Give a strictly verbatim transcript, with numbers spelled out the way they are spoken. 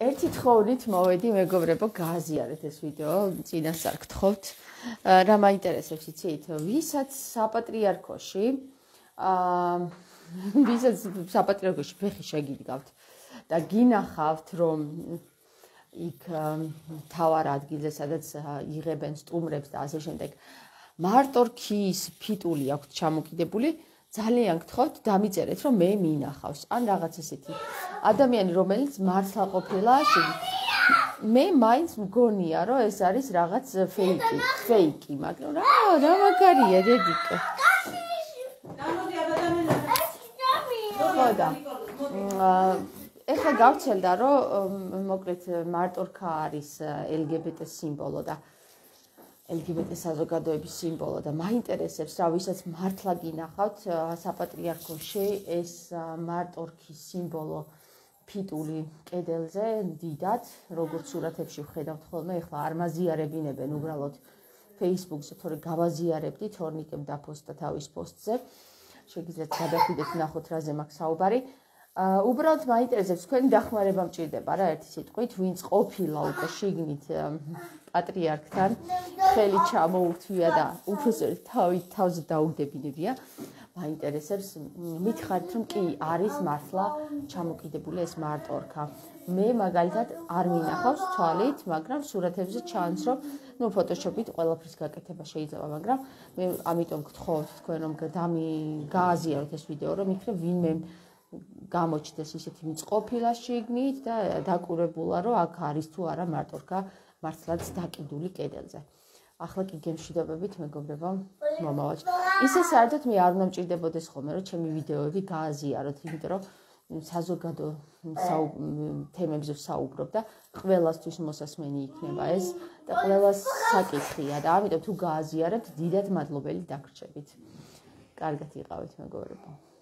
ერთი თხოვნით მოვედი მეგობრებო, გააზიარეთ ეს ვიდეო, წინასწარ გთხოვთ. რა მაინტერესებს იცით? ვისაც საპატრიარქოში, აა ვისაც საპატრიარქოში ფეხი შეგიდგავთ და გინახავთ, რომ იქ თავარ ადგილზე, სადაც იღებენ სტუმრებს და ასე შემდეგ, მარტორქის ფიტული აქვთ ჩამოკიდებული, ძალიან გთხოვთ, დამიწერეთ, რომ მე მინახავს. ან რაღაც ესეთი ადამიანი, რომელიც მართლა ყოფილა, მე მაინც მგონია, რომ ეს არის რაღაც ფეიკი, ფეიკი, მაგრამ რა, რა მაგარია, დედიკო. ხოდა. ეხლა გავცელდა, რომ მოკლედ მარტორქა არის ელ გი ბი ტე სიმბოლო და ელ გი ბი ტე საზოგადოების სიმბოლო და მაინტერესებს, რა ვისაც მართლა გინახავთ საპატრიარქოში ეს მარტორქის სიმბოლო ფიტული კედელზე დიდად, როგორც სურათებში ვხედავთ ხოლმე, ეხლა არ მაზიარებინებენ უბრალოდ Facebook-ზე, თორე გავაზიარებდი, თორნიკემ დაფოსტა თავის პოსტზე. შეგიძლიათ გადახვიდეთ, ნახოთ რაზე მაქვს საუბარი. უბრალოდ მაინტერესებს, თქვენი დახმარება მჭირდება რა ერთი სიტყვით, ვინც ყოფილა უკვე შიგნით პატრიარქთან, ხელი ჩამოურთვია და უფროსწორი თავით თავზე დაუდებინებია. მაინტერესებს, მითხარით, რომ კი არის მართლა ჩამოკიდებული ეს მარტორქა. მე მაგალითად არ მინახავს თვალით, მაგრამ სურათებზე ჩანს, რომ ნუ ფოტოშოპით ყველაფრის გაკეთება შეიძლება, მაგრამ მე ამიტომ გთხოვთ თქვენ, რომ გააზიაროთ ეს ვიდეო, რომ იქნებ ვინმე გამოჩნდეს ისეთი ვინც ყოფილა შიგნით და დაკურებულა, რომ აქ არის თუ არა მარტორქა მართლაც დაკიდული კედელზე. ახლა კი გემშვიდობებით, მეგობრებო, მომავალ. ისე საერთოდ მე არ უნდა მჭირდებოდეს ხოლმე, რომ ჩემი ვიდეოები გააზიაროთ, იმიტომ რომ საზოგადო თემებზე ვსაუბრობ და ყველასთვის მოსასმენი იქნება ეს და ყველას საკითხია და ამიტომ თუ გააზიარებთ, დიდად მადლობელი დაგრჩებით. კარგად იყავით, მეგობრებო.